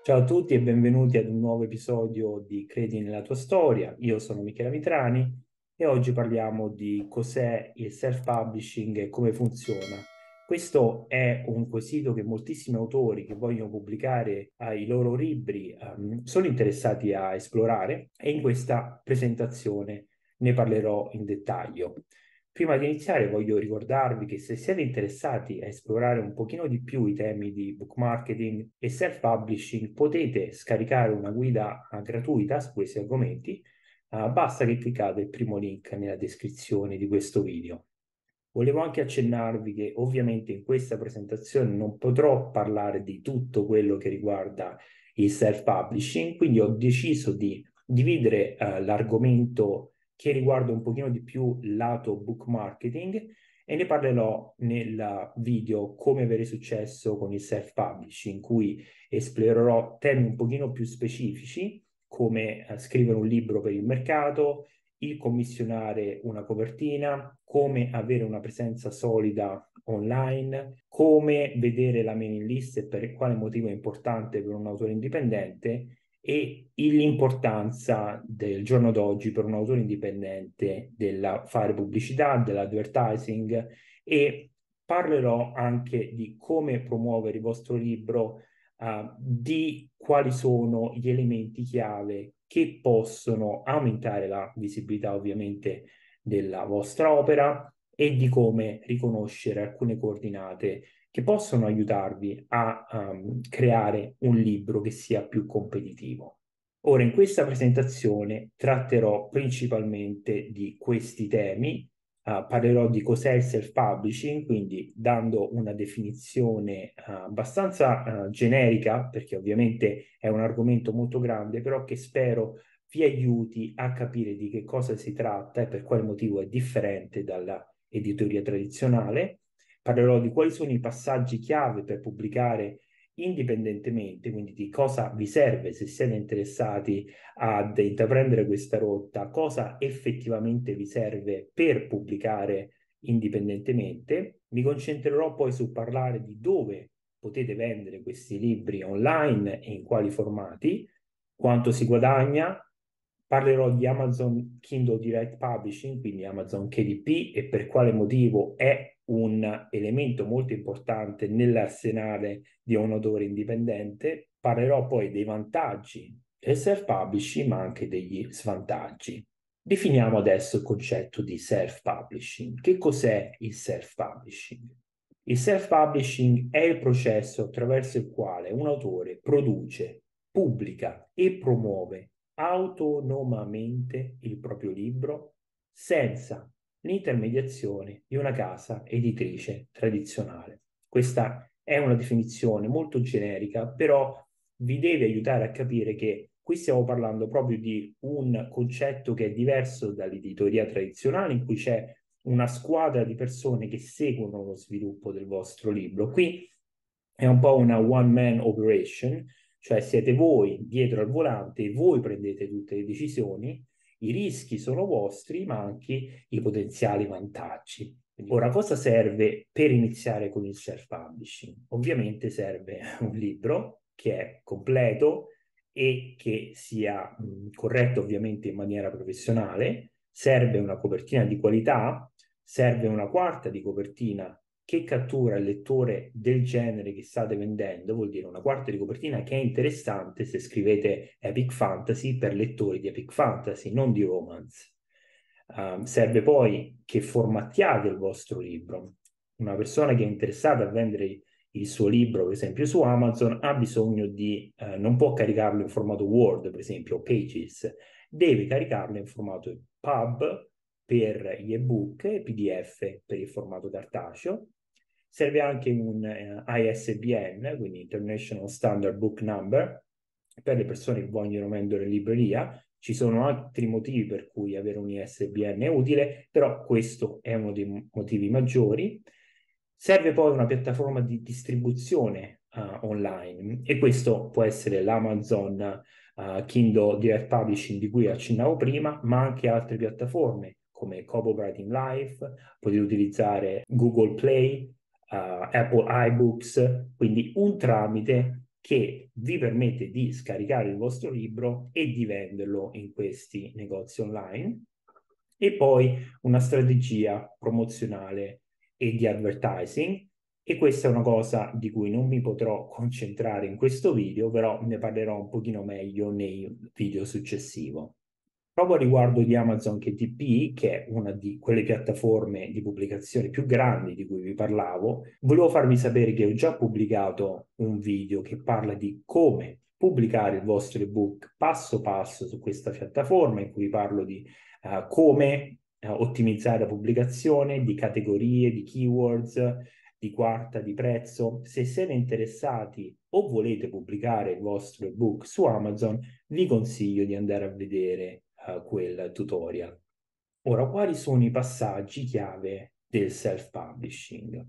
Ciao a tutti e benvenuti ad un nuovo episodio di Credi nella tua storia. Io sono Michele Mitrani e oggi parliamo di cos'è il self-publishing e come funziona. Questo è un quesito che moltissimi autori che vogliono pubblicare i loro libri sono interessati a esplorare e in questa presentazione ne parlerò in dettaglio. Prima di iniziare voglio ricordarvi che se siete interessati a esplorare un pochino di più i temi di book marketing e self-publishing, potete scaricare una guida gratuita su questi argomenti. Basta che cliccate il primo link nella descrizione di questo video. Volevo anche accennarvi che ovviamente in questa presentazione non potrò parlare di tutto quello che riguarda il self-publishing, quindi ho deciso di dividere l'argomento che riguarda un pochino di più il lato book marketing e ne parlerò nel video come avere successo con il self-publishing, in cui esplorerò temi un pochino più specifici, come scrivere un libro per il mercato, il commissionare una copertina, come avere una presenza solida online, come vedere la mailing list e per quale motivo è importante per un autore indipendente e l'importanza del giorno d'oggi per un autore indipendente del fare pubblicità, dell'advertising e parlerò anche di come promuovere il vostro libro, di quali sono gli elementi chiave che possono aumentare la visibilità ovviamente della vostra opera e di come riconoscere alcune coordinate che possono aiutarvi a creare un libro che sia più competitivo. Ora, in questa presentazione tratterò principalmente di questi temi. Parlerò di cos'è il self-publishing, quindi dando una definizione abbastanza generica, perché ovviamente è un argomento molto grande, però che spero vi aiuti a capire di che cosa si tratta e per quale motivo è differente dalla editoria tradizionale. Parlerò di quali sono i passaggi chiave per pubblicare indipendentemente, quindi di cosa vi serve se siete interessati ad intraprendere questa rotta, cosa effettivamente vi serve per pubblicare indipendentemente. Mi concentrerò poi su parlare di dove potete vendere questi libri online e in quali formati, quanto si guadagna. Parlerò di Amazon Kindle Direct Publishing, quindi Amazon KDP, e per quale motivo è un elemento molto importante nell'arsenale di un autore indipendente. Parlerò poi dei vantaggi del self-publishing, ma anche degli svantaggi. Definiamo adesso il concetto di self-publishing. Che cos'è il self-publishing? Il self-publishing è il processo attraverso il quale un autore produce, pubblica e promuove autonomamente il proprio libro senza l'intermediazione di una casa editrice tradizionale. Questa è una definizione molto generica, però vi deve aiutare a capire che qui stiamo parlando proprio di un concetto che è diverso dall'editoria tradizionale, in cui c'è una squadra di persone che seguono lo sviluppo del vostro libro. Qui è un po' una one-man operation, cioè siete voi dietro al volante e voi prendete tutte le decisioni, i rischi sono vostri, ma anche i potenziali vantaggi. Ora, cosa serve per iniziare con il self-publishing? Ovviamente serve un libro che è completo e che sia corretto ovviamente in maniera professionale, serve una copertina di qualità, serve una quarta di copertina che cattura il lettore del genere che state vendendo, vuol dire una quarta di copertina che è interessante se scrivete epic fantasy per lettori di epic fantasy, non di romance. Serve poi che formattiate il vostro libro. Una persona che è interessata a vendere il suo libro, per esempio, su Amazon, ha bisogno di, non può caricarlo in formato Word, per esempio, o Pages, deve caricarlo in formato PUB per gli ebook e PDF per il formato cartaceo. Serve anche un ISBN, quindi International Standard Book Number, per le persone che vogliono vendere in libreria. Ci sono altri motivi per cui avere un ISBN è utile, però questo è uno dei motivi maggiori. Serve poi una piattaforma di distribuzione online e questo può essere l'Amazon Kindle Direct Publishing di cui accennavo prima, ma anche altre piattaforme come Copywriting Live, potete utilizzare Google Play, Apple iBooks, quindi un tramite che vi permette di scaricare il vostro libro e di venderlo in questi negozi online. E poi una strategia promozionale e di advertising. E questa è una cosa di cui non mi potrò concentrare in questo video, però ne parlerò un pochino meglio nei video successivo. Proprio a riguardo di Amazon KDP, che è una di quelle piattaforme di pubblicazione più grandi di cui vi parlavo, volevo farvi sapere che ho già pubblicato un video che parla di come pubblicare il vostro ebook passo passo su questa piattaforma, in cui parlo di come ottimizzare la pubblicazione, di categorie, di keywords, di quarta, di prezzo. Se siete interessati o volete pubblicare il vostro ebook su Amazon, vi consiglio di andare a vedere quel tutorial. Ora, quali sono i passaggi chiave del self-publishing?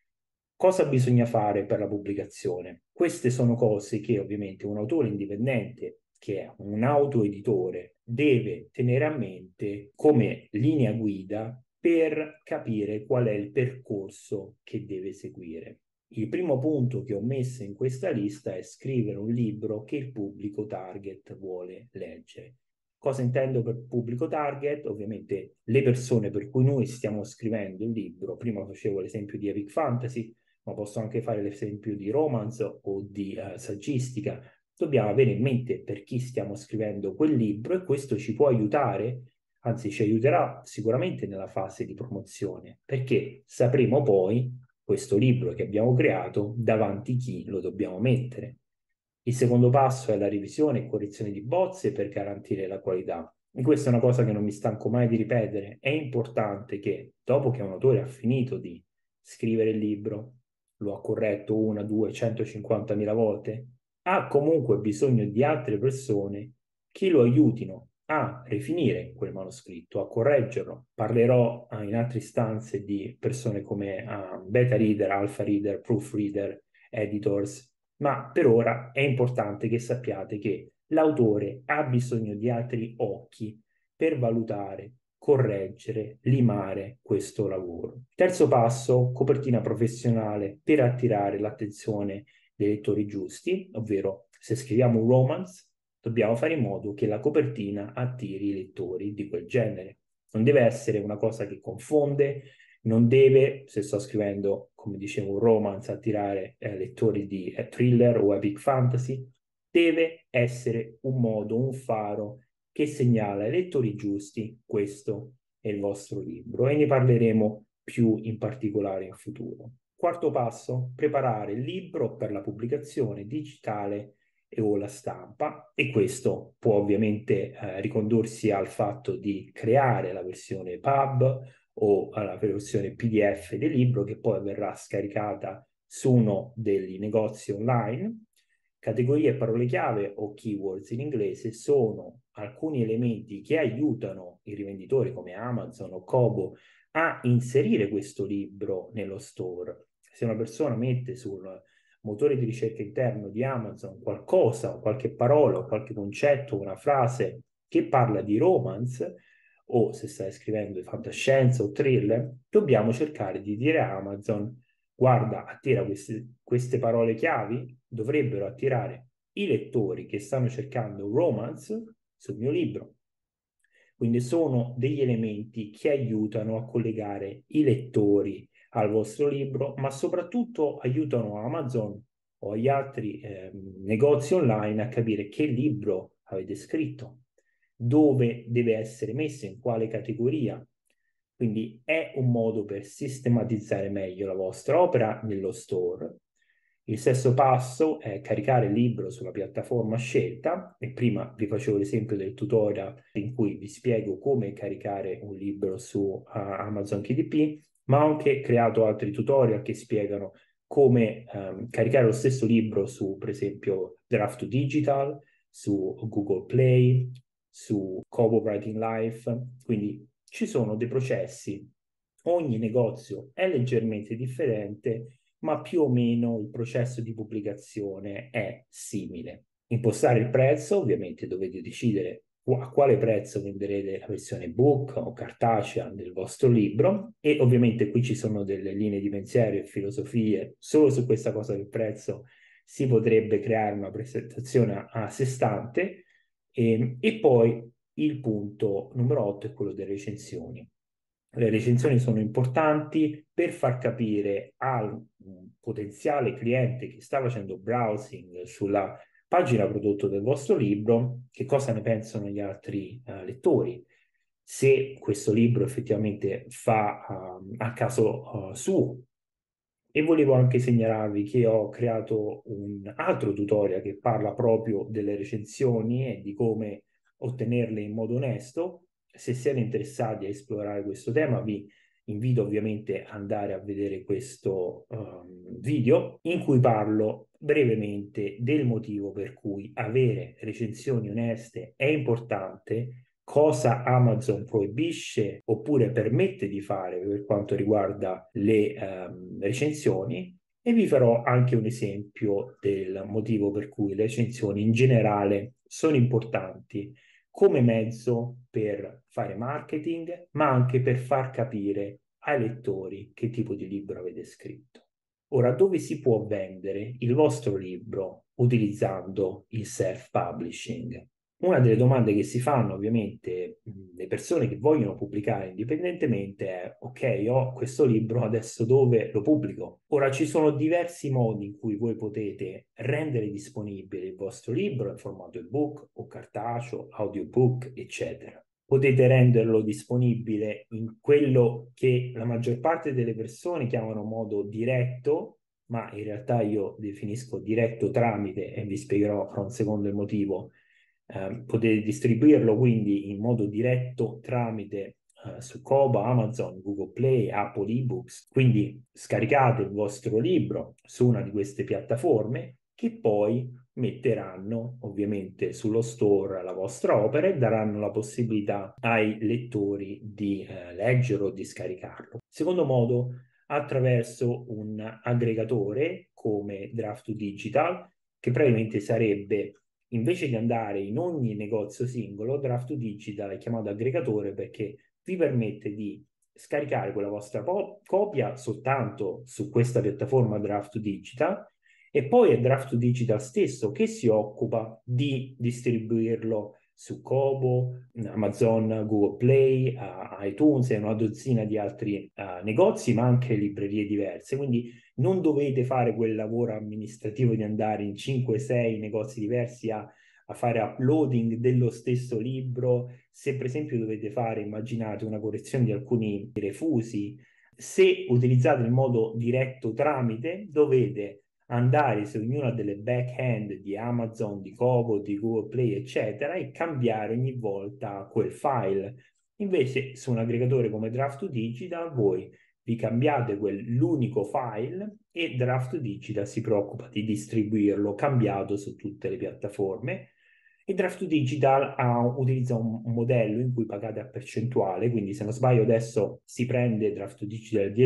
Cosa bisogna fare per la pubblicazione? Queste sono cose che ovviamente un autore indipendente, che è un autoeditore, deve tenere a mente come linea guida per capire qual è il percorso che deve seguire. Il primo punto che ho messo in questa lista è scrivere un libro che il pubblico target vuole leggere. Cosa intendo per pubblico target? Ovviamente le persone per cui noi stiamo scrivendo il libro. Prima facevo l'esempio di Epic Fantasy, ma posso anche fare l'esempio di romance o di saggistica. Dobbiamo avere in mente per chi stiamo scrivendo quel libro e questo ci può aiutare, anzi ci aiuterà sicuramente nella fase di promozione, perché sapremo poi questo libro che abbiamo creato davanti chi lo dobbiamo mettere. Il secondo passo è la revisione e correzione di bozze per garantire la qualità. E questa è una cosa che non mi stanco mai di ripetere. È importante che dopo che un autore ha finito di scrivere il libro, lo ha corretto una, due, 150.000 volte, ha comunque bisogno di altre persone che lo aiutino a rifinire quel manoscritto, a correggerlo. Parlerò in altre istanze di persone come beta reader, alpha reader, proofreader, editors, ma per ora è importante che sappiate che l'autore ha bisogno di altri occhi per valutare, correggere, limare questo lavoro. Terzo passo, copertina professionale per attirare l'attenzione dei lettori giusti, ovvero se scriviamo un romance, dobbiamo fare in modo che la copertina attiri i lettori di quel genere. Non deve essere una cosa che confonde, non deve, se sto scrivendo, come dicevo, un romance, attirare lettori di thriller o epic fantasy, deve essere un modo, un faro che segnala ai lettori giusti questo è il vostro libro e ne parleremo più in particolare in futuro. Quarto passo, preparare il libro per la pubblicazione digitale o la stampa e questo può ovviamente ricondursi al fatto di creare la versione pub o alla versione PDF del libro che poi verrà scaricata su uno degli negozi online. Categorie e parole chiave o keywords in inglese sono alcuni elementi che aiutano i rivenditori come Amazon o Kobo a inserire questo libro nello store. Se una persona mette sul motore di ricerca interno di Amazon qualcosa, qualche parola, qualche concetto, una frase che parla di romance, o se stai scrivendo di fantascienza o thriller, dobbiamo cercare di dire a Amazon: guarda, attira queste parole chiavi, dovrebbero attirare i lettori che stanno cercando romance sul mio libro. Quindi sono degli elementi che aiutano a collegare i lettori al vostro libro, ma soprattutto aiutano Amazon o gli altri negozi online a capire che libro avete scritto, dove deve essere messo, in quale categoria. Quindi è un modo per sistematizzare meglio la vostra opera nello store. Il sesto passo è caricare il libro sulla piattaforma scelta e prima vi facevo l'esempio del tutorial in cui vi spiego come caricare un libro su Amazon KDP, ma ho anche creato altri tutorial che spiegano come caricare lo stesso libro su, per esempio, Draft to Digital, su Google Play, su Kobo Writing Life, quindi ci sono dei processi, ogni negozio è leggermente differente, ma più o meno il processo di pubblicazione è simile. Impostare il prezzo, ovviamente dovete decidere a quale prezzo venderete la versione book o cartacea del vostro libro e ovviamente qui ci sono delle linee di pensiero e filosofie solo su questa cosa del prezzo si potrebbe creare una presentazione a sé stante. E poi il punto numero 8 è quello delle recensioni. Le recensioni sono importanti per far capire al potenziale cliente che sta facendo browsing sulla pagina prodotto del vostro libro che cosa ne pensano gli altri lettori. Se questo libro effettivamente fa a caso suo. E volevo anche segnalarvi che ho creato un altro tutorial che parla proprio delle recensioni e di come ottenerle in modo onesto. Se siete interessati a esplorare questo tema, vi invito ovviamente ad andare a vedere questo video in cui parlo brevemente del motivo per cui avere recensioni oneste è importante, cosa Amazon proibisce oppure permette di fare per quanto riguarda le recensioni, e vi farò anche un esempio del motivo per cui le recensioni in generale sono importanti come mezzo per fare marketing, ma anche per far capire ai lettori che tipo di libro avete scritto. Ora, dove si può vendere il vostro libro utilizzando il self-publishing? Una delle domande che si fanno ovviamente le persone che vogliono pubblicare indipendentemente è: ok, ho questo libro, adesso dove lo pubblico? Ora ci sono diversi modi in cui voi potete rendere disponibile il vostro libro in formato ebook o cartaceo, audiobook, eccetera. Potete renderlo disponibile in quello che la maggior parte delle persone chiamano modo diretto, ma in realtà io definisco diretto tramite e vi spiegherò fra un secondo il motivo. Potete distribuirlo quindi in modo diretto tramite su Kobo, Amazon, Google Play, Apple eBooks. Quindi scaricate il vostro libro su una di queste piattaforme che poi metteranno ovviamente sullo store la vostra opera e daranno la possibilità ai lettori di leggerlo o di scaricarlo. Secondo modo, attraverso un aggregatore come Draft2 Digital, che praticamente sarebbe, invece di andare in ogni negozio singolo, Draft2 Digital è chiamato aggregatore perché vi permette di scaricare quella vostra copia soltanto su questa piattaforma Draft2 Digital, e poi è Draft2 Digital stesso che si occupa di distribuirlo su Kobo, Amazon, Google Play, iTunes e una dozzina di altri negozi, ma anche librerie diverse. Quindi non dovete fare quel lavoro amministrativo di andare in 5-6 negozi diversi a fare uploading dello stesso libro. Se per esempio dovete fare, immaginate, una correzione di alcuni refusi, se utilizzate il modo diretto tramite, dovete andare su ognuna delle back-end di Amazon, di Kobo, di Google Play, eccetera, e cambiare ogni volta quel file. Invece su un aggregatore come Draft2 Digital voi vi cambiate l'unico file e Draft2 Digital si preoccupa di distribuirlo cambiato su tutte le piattaforme. E Draft2 Digital utilizza un modello in cui pagate a percentuale, quindi se non sbaglio adesso si prende Draft2 Digital il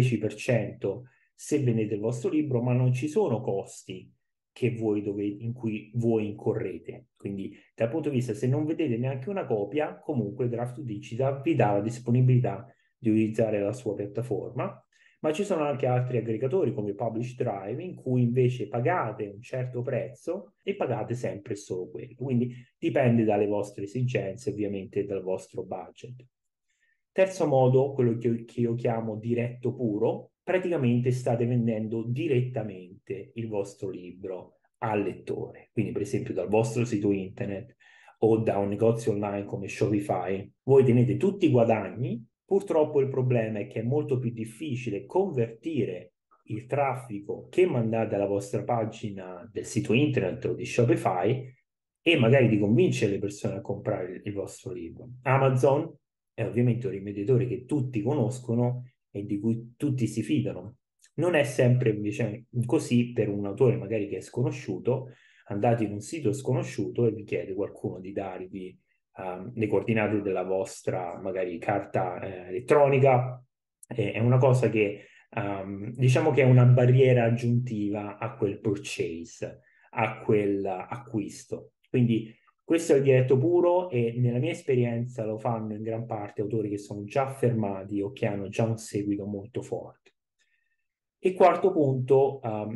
10% se vendete il vostro libro, ma non ci sono costi che in cui voi incorrete. Quindi dal punto di vista, se non vedete neanche una copia, comunque Draft2 Digital vi dà la disponibilità di utilizzare la sua piattaforma. Ma ci sono anche altri aggregatori come Publish Drive in cui invece pagate un certo prezzo e pagate sempre solo quello. Quindi dipende dalle vostre esigenze, ovviamente, e dal vostro budget. Terzo modo, quello che io chiamo diretto puro, praticamente state vendendo direttamente il vostro libro al lettore. Quindi, per esempio, dal vostro sito internet o da un negozio online come Shopify, voi tenete tutti i guadagni. Purtroppo il problema è che è molto più difficile convertire il traffico che mandate alla vostra pagina del sito internet o di Shopify e magari di convincere le persone a comprare il vostro libro. Amazon è ovviamente un rimediatore che tutti conoscono e di cui tutti si fidano. Non è sempre invece così per un autore magari che è sconosciuto. Andate in un sito sconosciuto e vi chiede qualcuno di darvi le coordinate della vostra magari carta elettronica. È una cosa che diciamo che è una barriera aggiuntiva a quel purchase, a quell'acquisto. Quindi questo è il diretto puro e nella mia esperienza lo fanno in gran parte autori che sono già affermati o che hanno già un seguito molto forte. E quarto punto,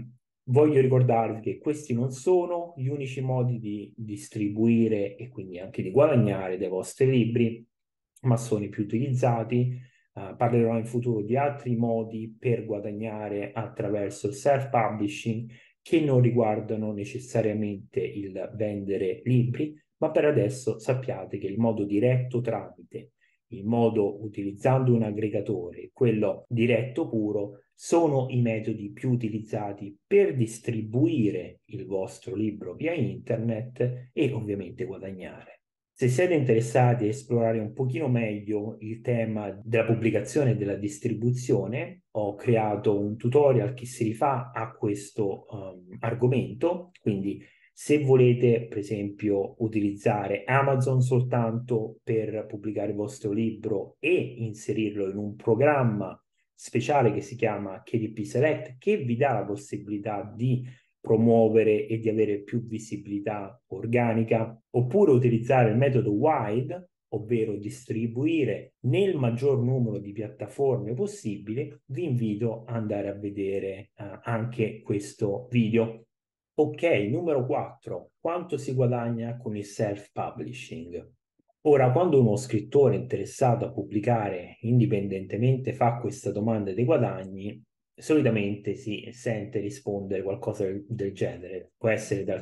Voglio ricordarvi che questi non sono gli unici modi di distribuire e quindi anche di guadagnare dai vostri libri, ma sono i più utilizzati. Parlerò in futuro di altri modi per guadagnare attraverso il self-publishing che non riguardano necessariamente il vendere libri, ma per adesso sappiate che il modo diretto tramite il modo utilizzando un aggregatore, quello diretto puro, sono i metodi più utilizzati per distribuire il vostro libro via internet e ovviamente guadagnare. Se siete interessati a esplorare un pochino meglio il tema della pubblicazione e della distribuzione, ho creato un tutorial che si rifà a questo argomento, quindi se volete, per esempio, utilizzare Amazon soltanto per pubblicare il vostro libro e inserirlo in un programma speciale che si chiama KDP Select, che vi dà la possibilità di promuovere e di avere più visibilità organica, oppure utilizzare il metodo wide, ovvero distribuire nel maggior numero di piattaforme possibile, vi invito ad andare a vedere anche questo video. Ok, numero 4. Quanto si guadagna con il self-publishing? Ora, quando uno scrittore interessato a pubblicare indipendentemente fa questa domanda dei guadagni, solitamente si sente rispondere qualcosa del genere. Può essere dal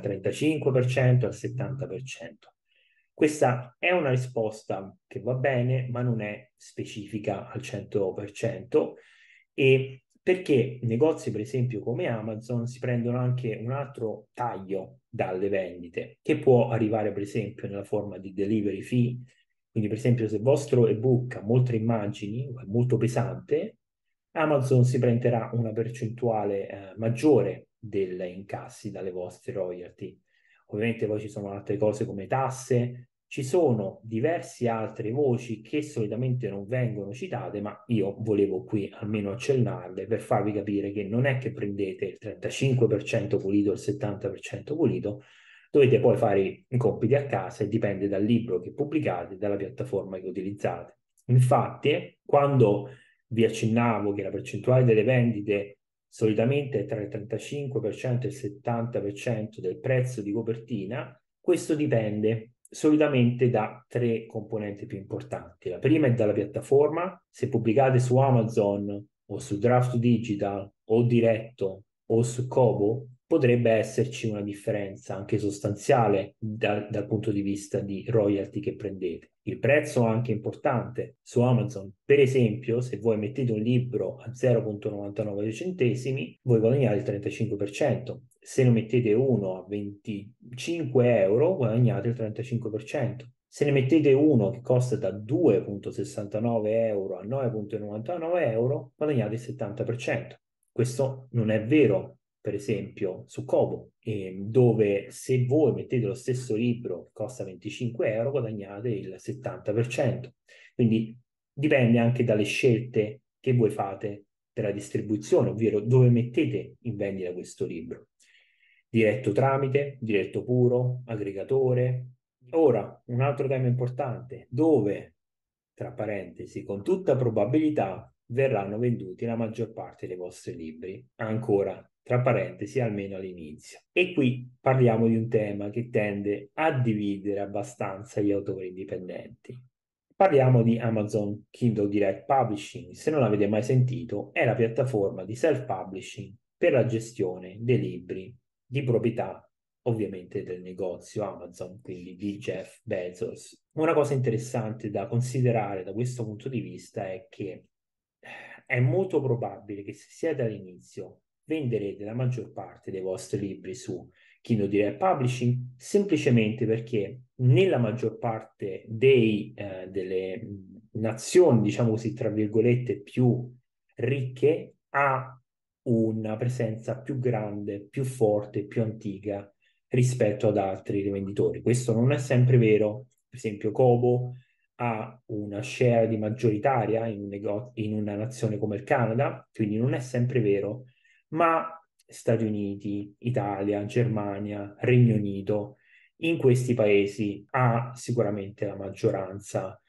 35% al 70%. Questa è una risposta che va bene, ma non è specifica al 100%, e perché negozi, per esempio, come Amazon si prendono anche un altro taglio dalle vendite, che può arrivare, per esempio, nella forma di delivery fee. Quindi, per esempio, se il vostro ebook ha molte immagini, è molto pesante, Amazon si prenderà una percentuale maggiore degli incassi dalle vostre royalty. Ovviamente poi ci sono altre cose come tasse, ci sono diverse altre voci che solitamente non vengono citate, ma io volevo qui almeno accennarle per farvi capire che non è che prendete il 35% pulito o il 70% pulito, dovete poi fare i compiti a casa e dipende dal libro che pubblicate, dalla piattaforma che utilizzate. Infatti, quando vi accennavo che la percentuale delle vendite solitamente è tra il 35% e il 70% del prezzo di copertina, questo dipende solitamente da tre componenti più importanti. La prima è dalla piattaforma. Se pubblicate su Amazon o su Draft Digital o diretto o su Kobo, potrebbe esserci una differenza anche sostanziale dal punto di vista di royalty che prendete. Il prezzo è anche importante su Amazon. Per esempio, se voi mettete un libro a 0,99 centesimi, voi guadagnate il 35%. Se ne mettete uno a 25 euro, guadagnate il 35%. Se ne mettete uno che costa da 2,69 euro a 9,99 euro, guadagnate il 70%. Questo non è vero, per esempio, su Kobo, dove se voi mettete lo stesso libro che costa 25 euro, guadagnate il 70%. Quindi dipende anche dalle scelte che voi fate per la distribuzione, ovvero dove mettete in vendita questo libro. Diretto tramite, diretto puro, aggregatore. Ora, un altro tema importante, dove, tra parentesi, con tutta probabilità verranno venduti la maggior parte dei vostri libri, ancora, tra parentesi, almeno all'inizio. E qui parliamo di un tema che tende a dividere abbastanza gli autori indipendenti. Parliamo di Amazon Kindle Direct Publishing. Se non l'avete mai sentito, è la piattaforma di self-publishing per la gestione dei libri di proprietà, ovviamente, del negozio Amazon, quindi di Jeff Bezos. Una cosa interessante da considerare da questo punto di vista è che è molto probabile che se siete all'inizio venderete la maggior parte dei vostri libri su Kindle Direct Publishing semplicemente perché nella maggior parte delle nazioni, diciamo così, tra virgolette, più ricche, ha una presenza più grande, più forte, più antica rispetto ad altri rivenditori. Questo non è sempre vero. Per esempio, Kobo ha una share di maggioritaria in una nazione come il Canada, quindi non è sempre vero, ma Stati Uniti, Italia, Germania, Regno Unito, in questi paesi ha sicuramente la maggioranza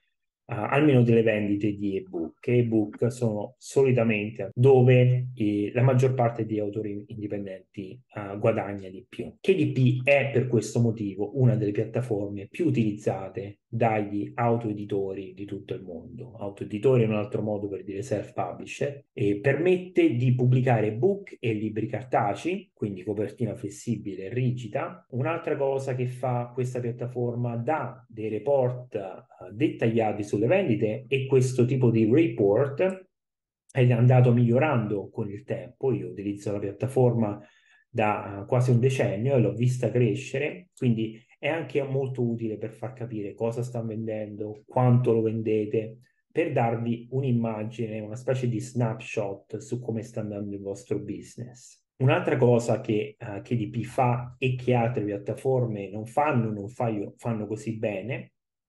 almeno delle vendite di ebook. Ebook sono solitamente dove la maggior parte degli autori indipendenti guadagna di più. KDP è per questo motivo una delle piattaforme più utilizzate dagli autoeditori di tutto il mondo. Autoeditori è un altro modo per dire self-publisher e permette di pubblicare ebook e libri cartacei, quindi copertina flessibile e rigida. Un'altra cosa che fa questa piattaforma, dà dei report dettagliati sulle vendite, e questo tipo di report è andato migliorando con il tempo. Io utilizzo la piattaforma da quasi un decennio e l'ho vista crescere, quindi è anche molto utile per far capire cosa sta vendendo, quanto lo vendete, per darvi un'immagine, una specie di snapshot su come sta andando il vostro business. Un'altra cosa che KDP fa e che altre piattaforme non fanno, fanno così bene,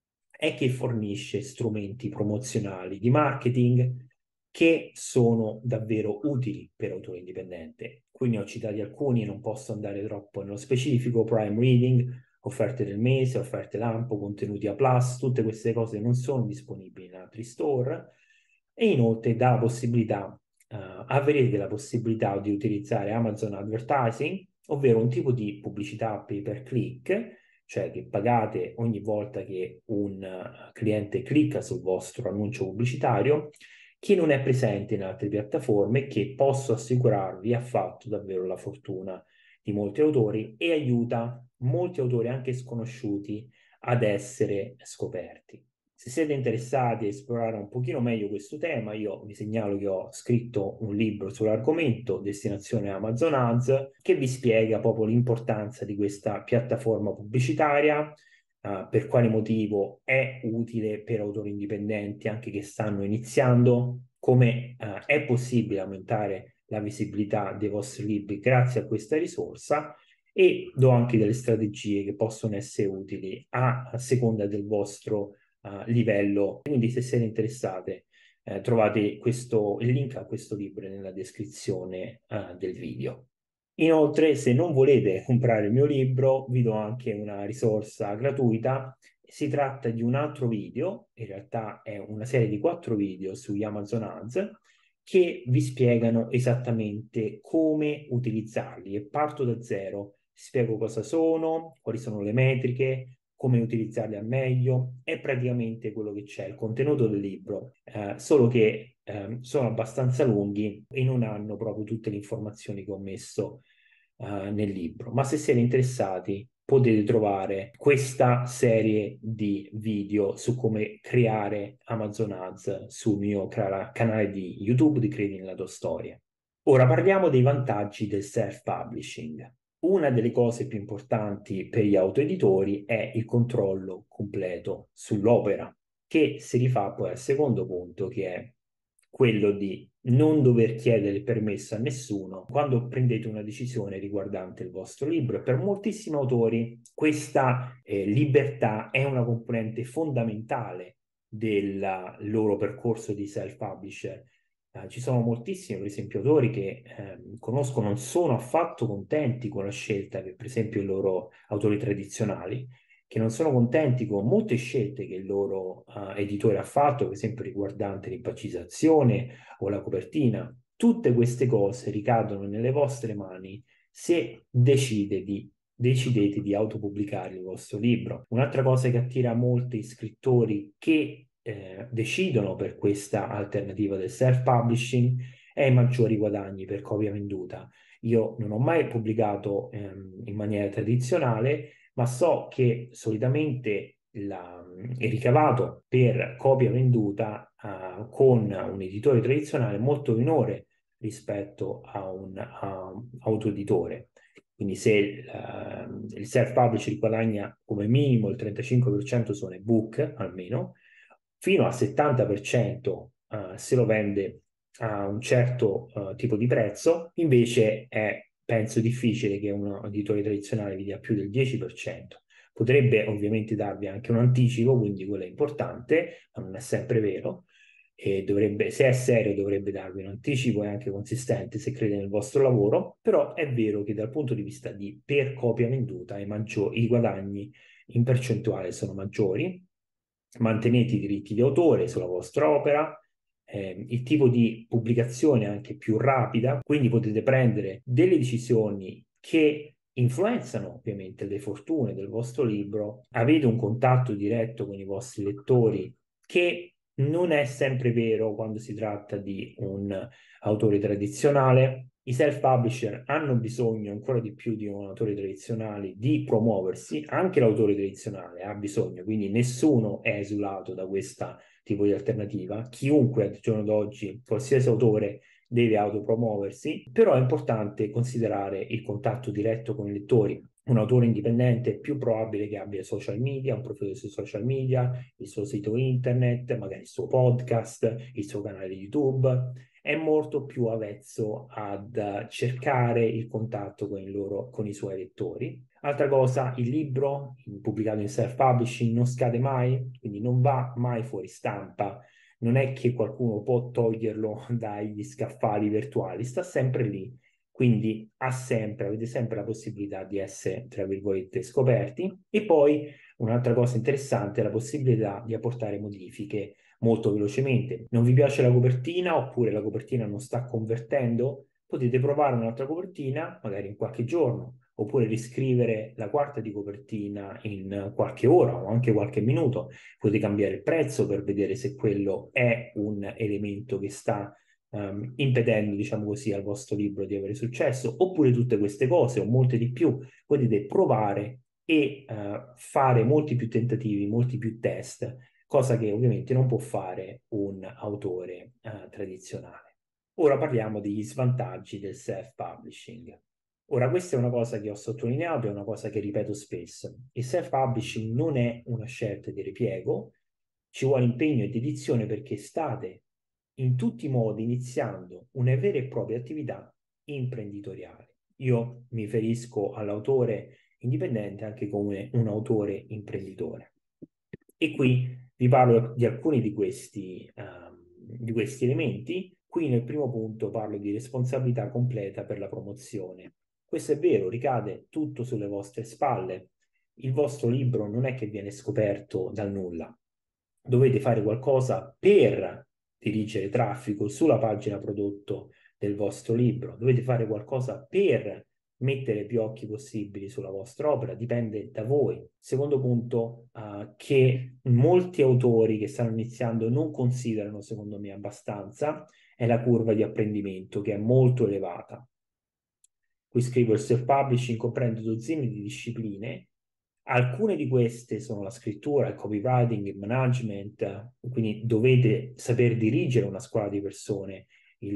è che fornisce strumenti promozionali di marketing che sono davvero utili per autore indipendente. Qui ne ho citati alcuni, non posso andare troppo nello specifico: Prime Reading, offerte del mese, offerte lampo, contenuti a plus. Tutte queste cose non sono disponibili in altri store, e inoltre dà la possibilità, avrete la possibilità di utilizzare Amazon Advertising, ovvero un tipo di pubblicità pay per click, cioè che pagate ogni volta che un cliente clicca sul vostro annuncio pubblicitario, che non è presente in altre piattaforme e che, posso assicurarvi, ha fatto davvero la fortuna di molti autori e aiuta molti autori anche sconosciuti ad essere scoperti. Se siete interessati a esplorare un pochino meglio questo tema, io vi segnalo che ho scritto un libro sull'argomento, Destinazione Amazon Ads, che vi spiega proprio l'importanza di questa piattaforma pubblicitaria, per quale motivo è utile per autori indipendenti anche che stanno iniziando, come è possibile aumentare la visibilità dei vostri libri grazie a questa risorsa, e do anche delle strategie che possono essere utili a seconda del vostro livello. Quindi, se siete interessate, trovate il link a questo libro nella descrizione del video. Inoltre, se non volete comprare il mio libro, vi do anche una risorsa gratuita. Si tratta di un altro video, in realtà è una serie di 4 video sugli Amazon Ads, che vi spiegano esattamente come utilizzarli, e parto da zero. Spiego cosa sono, quali sono le metriche, come utilizzarli al meglio. È praticamente quello che c'è, il contenuto del libro, solo che sono abbastanza lunghi e non hanno proprio tutte le informazioni che ho messo nel libro. Ma se siete interessati, potete trovare questa serie di video su come creare Amazon Ads sul mio canale di YouTube di Credi nella tua storia. Ora parliamo dei vantaggi del self-publishing. Una delle cose più importanti per gli autoeditori è il controllo completo sull'opera, che si rifà poi al secondo punto, che è quello di non dover chiedere permesso a nessuno quando prendete una decisione riguardante il vostro libro. E per moltissimi autori questa libertà è una componente fondamentale del loro percorso di self-publisher. Ci sono moltissimi, per esempio, autori che conosco, non sono affatto contenti con la scelta che, per esempio, i loro autori tradizionali, che non sono contenti con molte scelte che il loro editore ha fatto, per esempio riguardante l'impacizzazione o la copertina. Tutte queste cose ricadono nelle vostre mani se decidete di autopubblicare il vostro libro. Un'altra cosa che attira molti scrittori che decidono per questa alternativa del self-publishing è i maggiori guadagni per copia venduta. Io non ho mai pubblicato in maniera tradizionale, ma so che solitamente il ricavato per copia venduta con un editore tradizionale è molto minore rispetto a un autoeditore. Quindi se il self-publisher guadagna come minimo il 35% su un ebook, almeno, fino al 70% se lo vende a un certo tipo di prezzo, invece è, penso, difficile che un editore tradizionale vi dia più del 10%. Potrebbe ovviamente darvi anche un anticipo, quindi quello è importante, ma non è sempre vero. E dovrebbe, se è serio, dovrebbe darvi un anticipo e anche consistente se crede nel vostro lavoro. Però è vero che dal punto di vista di per copia venduta i guadagni in percentuale sono maggiori, mantenete i diritti di autore sulla vostra opera, il tipo di pubblicazione è anche più rapida, quindi potete prendere delle decisioni che influenzano ovviamente le fortune del vostro libro, avete un contatto diretto con i vostri lettori che non è sempre vero quando si tratta di un autore tradizionale. I self-publisher hanno bisogno ancora di più di un autore tradizionale di promuoversi, anche l'autore tradizionale ha bisogno, quindi nessuno è esulato da questa tipo di alternativa. Chiunque al giorno d'oggi, qualsiasi autore, deve autopromuoversi, però è importante considerare il contatto diretto con i lettori. Un autore indipendente è più probabile che abbia social media, un profilo sui social media, il suo sito internet, magari il suo podcast, il suo canale YouTube. È molto più avvezzo ad cercare il contatto con i suoi lettori. Altra cosa, il libro pubblicato in self-publishing non scade mai, quindi non va mai fuori stampa. Non è che qualcuno può toglierlo dagli scaffali virtuali, sta sempre lì. Quindi avete sempre la possibilità di essere, tra virgolette, scoperti. E poi un'altra cosa interessante è la possibilità di apportare modifiche molto velocemente. Non vi piace la copertina oppure la copertina non sta convertendo? Potete provare un'altra copertina, magari in qualche giorno, oppure riscrivere la quarta di copertina in qualche ora o anche qualche minuto. Potete cambiare il prezzo per vedere se quello è un elemento che sta impedendo, diciamo così, al vostro libro di avere successo, oppure tutte queste cose o molte di più. Potete provare e fare molti più tentativi, molti più test, cosa che ovviamente non può fare un autore tradizionale. Ora parliamo degli svantaggi del self-publishing. Ora, questa è una cosa che ho sottolineato, è una cosa che ripeto spesso. Il self-publishing non è una scelta di ripiego, ci vuole impegno e dedizione perché state in tutti i modi iniziando una vera e propria attività imprenditoriale. Io mi riferisco all'autore indipendente anche come un autore imprenditore. E qui vi parlo di alcuni di questi elementi. Qui nel primo punto parlo di responsabilità completa per la promozione. Questo è vero, ricade tutto sulle vostre spalle. Il vostro libro non è che viene scoperto dal nulla. Dovete fare qualcosa per dirigere traffico sulla pagina prodotto del vostro libro. Dovete fare qualcosa per mettere più occhi possibili sulla vostra opera, dipende da voi. Secondo punto, che molti autori che stanno iniziando non considerano, secondo me, abbastanza, è la curva di apprendimento, che è molto elevata. Qui scrivo il self-publishing comprende dozzine di discipline. Alcune di queste sono la scrittura, il copywriting, il management, quindi dovete saper dirigere una squadra di persone,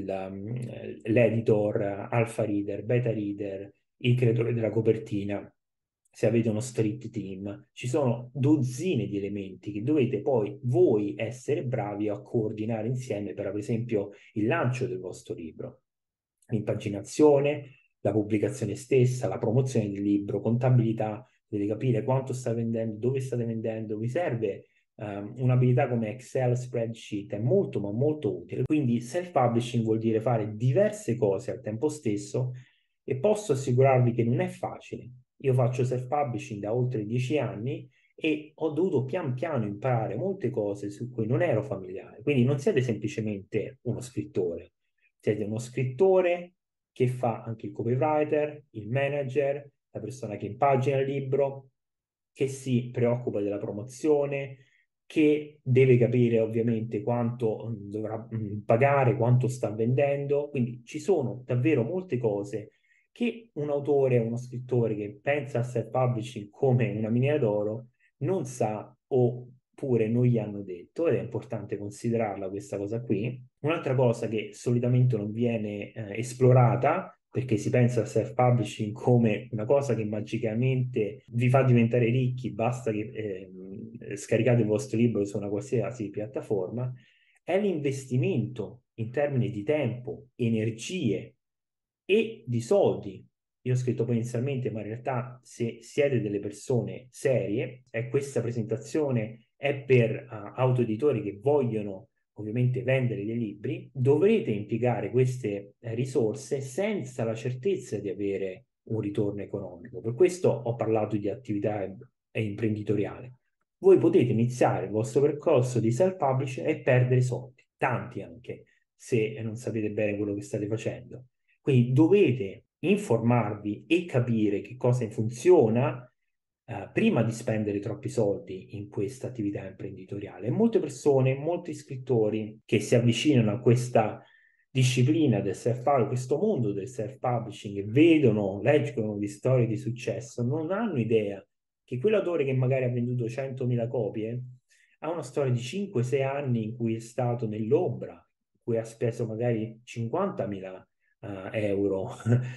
l'editor, alpha reader, beta reader, il creatore della copertina, se avete uno street team. Ci sono dozzine di elementi che dovete poi voi essere bravi a coordinare insieme per, ad esempio, il lancio del vostro libro. L'impaginazione, la pubblicazione stessa, la promozione del libro, contabilità, dovete capire quanto sta vendendo, dove state vendendo, vi serve un'abilità come Excel, spreadsheet, è molto ma molto utile. Quindi self-publishing vuol dire fare diverse cose al tempo stesso e posso assicurarvi che non è facile. Io faccio self-publishing da oltre 10 anni e ho dovuto pian piano imparare molte cose su cui non ero familiare. Quindi non siete semplicemente uno scrittore, siete uno scrittore che fa anche il copywriter, il manager, la persona che impagina il libro, che si preoccupa della promozione, che deve capire ovviamente quanto dovrà pagare, quanto sta vendendo. Quindi ci sono davvero molte cose che un autore, uno scrittore che pensa a self-publishing come una miniera d'oro non sa oppure non gli hanno detto, ed è importante considerarla questa cosa qui. Un'altra cosa che solitamente non viene esplorata, perché si pensa al self-publishing come una cosa che magicamente vi fa diventare ricchi, basta che scaricate il vostro libro su una qualsiasi piattaforma, è l'investimento in termini di tempo, energie e di soldi. Io ho scritto poi inizialmente, ma in realtà se siete delle persone serie, e questa presentazione è per autoeditori che vogliono ovviamente vendere dei libri, dovrete impiegare queste risorse senza la certezza di avere un ritorno economico. Per questo ho parlato di attività imprenditoriale. voi potete iniziare il vostro percorso di self-publishing e perdere soldi, tanti anche, se non sapete bene quello che state facendo. Quindi dovete informarvi e capire che cosa funziona prima di spendere troppi soldi in questa attività imprenditoriale. Molte persone, molti scrittori che si avvicinano a questa disciplina del self-publishing, questo mondo del self-publishing, vedono, leggono di storie di successo, non hanno idea che quell'autore che magari ha venduto 100.000 copie ha una storia di 5-6 anni in cui è stato nell'ombra, in cui ha speso magari 50.000 euro,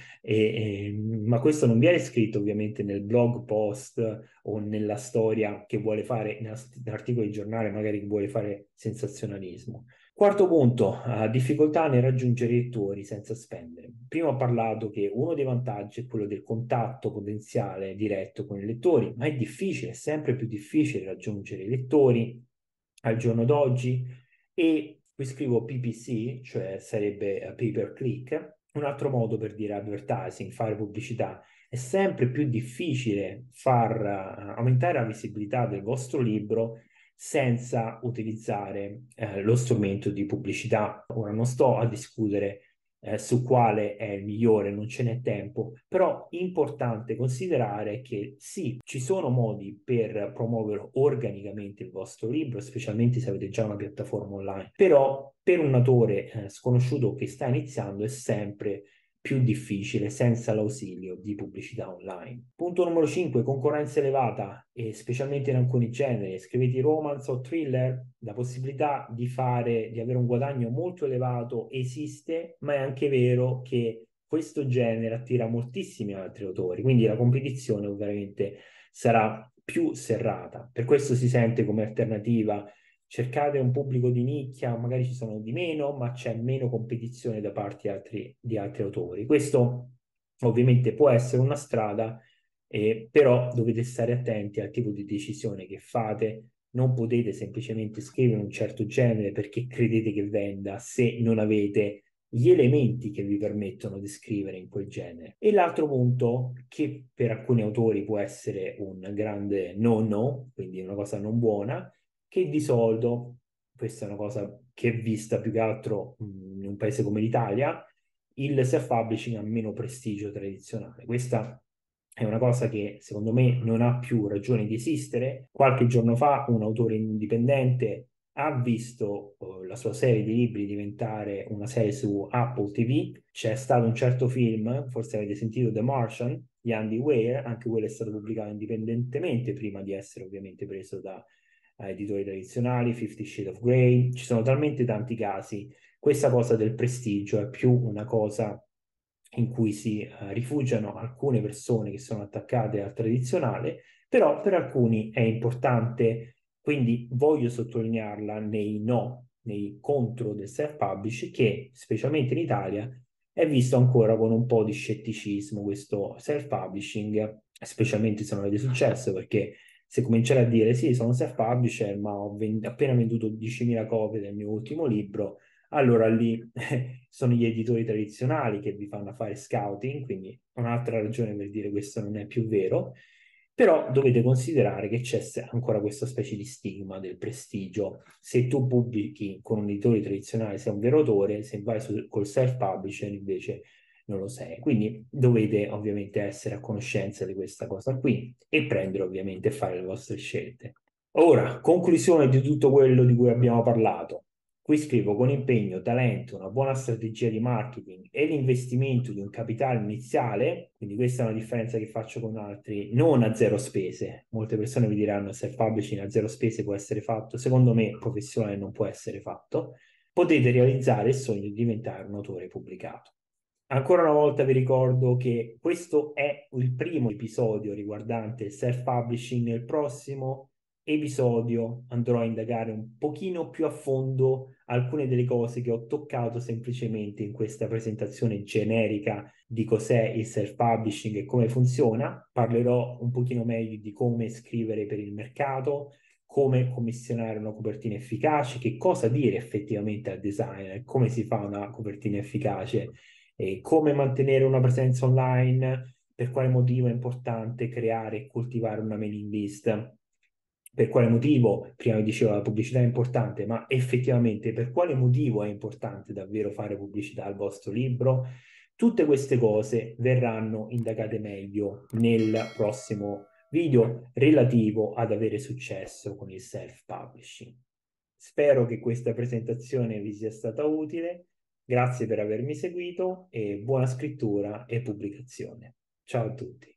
ma questo non viene scritto ovviamente nel blog post o nella storia che vuole fare, in articoli di giornale magari che vuole fare sensazionalismo. Quarto punto, difficoltà nel raggiungere i lettori senza spendere. Prima ho parlato che uno dei vantaggi è quello del contatto potenziale diretto con i lettori, ma è difficile, è sempre più difficile raggiungere i lettori al giorno d'oggi e qui scrivo PPC, cioè sarebbe pay per click, un altro modo per dire advertising, fare pubblicità. È sempre più difficile far aumentare la visibilità del vostro libro senza utilizzare lo strumento di pubblicità. Ora non sto a discutere su quale è il migliore, non ce n'è tempo, però è importante considerare che sì, ci sono modi per promuovere organicamente il vostro libro, specialmente se avete già una piattaforma online, però per un autore sconosciuto che sta iniziando è sempre più difficile senza l'ausilio di pubblicità online. Punto numero 5, concorrenza elevata, e specialmente in alcuni generi. Scrivete romance o thriller, la possibilità di avere un guadagno molto elevato esiste, ma è anche vero che questo genere attira moltissimi altri autori, quindi la competizione ovviamente sarà più serrata. Per questo si sente come alternativa cercate un pubblico di nicchia, magari ci sono di meno, ma c'è meno competizione da parte di altri autori. Questo ovviamente può essere una strada, però dovete stare attenti al tipo di decisione che fate. Non potete semplicemente scrivere un certo genere perché credete che venda se non avete gli elementi che vi permettono di scrivere in quel genere. E l'altro punto, che per alcuni autori può essere un grande no-no, quindi una cosa non buona, che di solito, questa è una cosa che è vista più che altro in un paese come l'Italia, il self-publishing ha meno prestigio tradizionale. Questa è una cosa che secondo me non ha più ragione di esistere. Qualche giorno fa un autore indipendente ha visto la sua serie di libri diventare una serie su Apple TV. C'è stato un certo film, forse avete sentito The Martian, di Andy Weir, anche quello è stato pubblicato indipendentemente prima di essere ovviamente preso da editori tradizionali, Fifty Shades of Grey. Ci sono talmente tanti casi. Questa cosa del prestigio è più una cosa in cui si rifugiano alcune persone che sono attaccate al tradizionale, però per alcuni è importante, quindi voglio sottolinearla nei no, nei contro del self-publish, che specialmente in Italia è visto ancora con un po' di scetticismo questo self-publishing, specialmente se non avete successo, perché se cominciare a dire sì, sono self-publisher, ma ho appena venduto 10.000 copie del mio ultimo libro, allora lì sono gli editori tradizionali che vi fanno fare scouting, quindi un'altra ragione per dire questo non è più vero, però dovete considerare che c'è ancora questa specie di stigma del prestigio. Se tu pubblichi con un editore tradizionale sei un vero autore, se vai col self-publisher invece non lo sei. Quindi dovete ovviamente essere a conoscenza di questa cosa qui e prendere ovviamente e fare le vostre scelte. Ora, conclusione di tutto quello di cui abbiamo parlato. Qui scrivo con impegno, talento, una buona strategia di marketing e l'investimento di un capitale iniziale, quindi questa è una differenza che faccio con altri, non a zero spese. Molte persone mi diranno se il publishing a zero spese può essere fatto, secondo me professionale non può essere fatto. Potete realizzare il sogno di diventare un autore pubblicato. Ancora una volta vi ricordo che questo è il primo episodio riguardante il self-publishing. Nel prossimo episodio andrò a indagare un pochino più a fondo alcune delle cose che ho toccato semplicemente in questa presentazione generica di cos'è il self-publishing e come funziona. Parlerò un pochino meglio di come scrivere per il mercato, come commissionare una copertina efficace, che cosa dire effettivamente al designer, come si fa una copertina efficace, come mantenere una presenza online, per quale motivo è importante creare e coltivare una mailing list. per quale motivo, prima vi dicevo la pubblicità è importante, ma effettivamente per quale motivo è importante davvero fare pubblicità al vostro libro? Tutte queste cose verranno indagate meglio nel prossimo video relativo ad avere successo con il self-publishing. Spero che questa presentazione vi sia stata utile. Grazie per avermi seguito e buona scrittura e pubblicazione. Ciao a tutti.